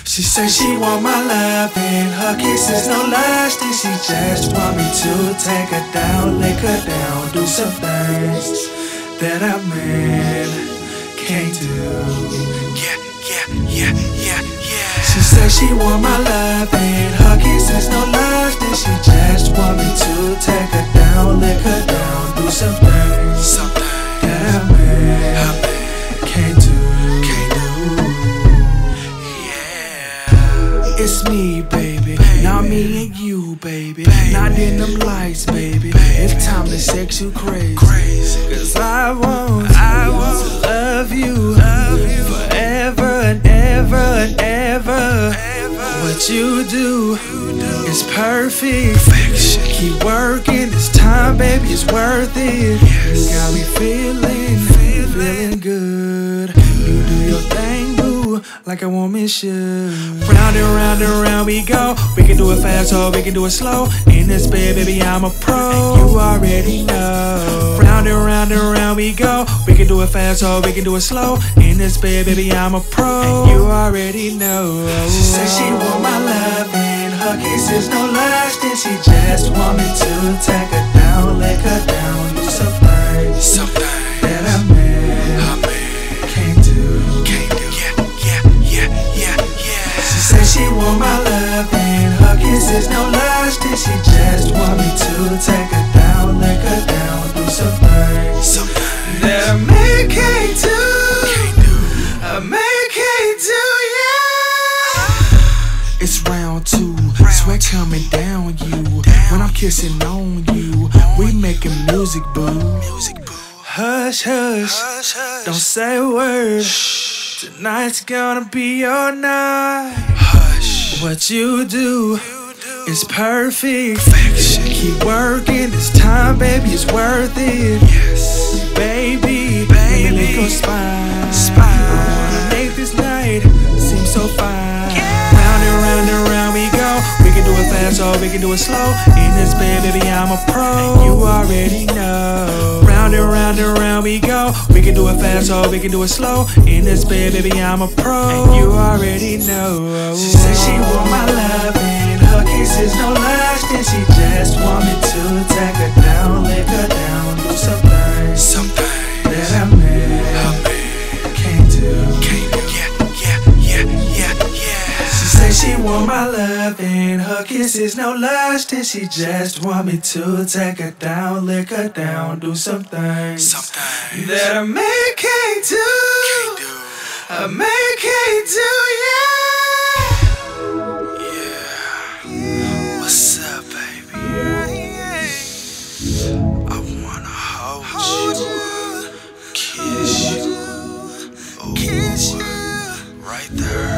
She say she want my love and her kisses no lust, and she just want me to take her down, lick her down, do some things that a man can't do. Yeah. She say she want my love and her kisses no lust, and she just want me to take her down, lick her down, do some things that a man can't do. It's me, baby. Now me and you, baby. Not in them lights, baby. It's time to sex you crazy. Cause I want to love you forever and ever and ever. What you do is perfect. Keep working, this time, baby, it's worth it. You got me feeling good. You do your thing, boo, like a woman should. Round and round we go. We can do it fast or we can do it slow. In this bed, baby, I'm a pro. You already know. Round and round we go. We can do it fast or we can do it slow. In this bed, baby, I'm a pro. You already know. She said she want my love and her kisses no lust, and she just want me to take her down, lick her down, do some things that a man can't do. She said she want my love and her kisses no lust, and she just want me to take her down, lick her down, do some things that a man can't do. A man can't do, yeah. It's round two, sweat coming down you. When I'm kissing on you, we making music, boo. Hush, hush, don't say a word. Tonight's gonna be your night. Hush. What you do is perfect. Keep working, this time, baby, it's worth it. Yes, baby, lick your spine. I wanna make this night seem so fine. Round and round we go. We can do it fast or we can do it slow. In this bed, baby, I'm a pro. You already know. Round and round we go. We can do it fast or we can do it slow. In this bed, baby, I'm a pro. You already know. She said she want my love and her kisses no lust, and she just want me to take her down, lick her down, do some things that a man can't do. She say she want my love and her kisses no lust, and she just want me to take her down, lick her down, do some things that a man can't do. A man can't do, yeah. What's up, baby? I wanna hold you, kiss you, right there.